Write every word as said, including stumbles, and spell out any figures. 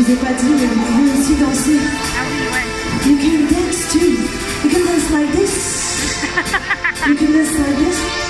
vous ai pas dit, mais vous pouvez aussi danser. Ah oui, ouais. You can dance too. You can dance like this. You can dance like this.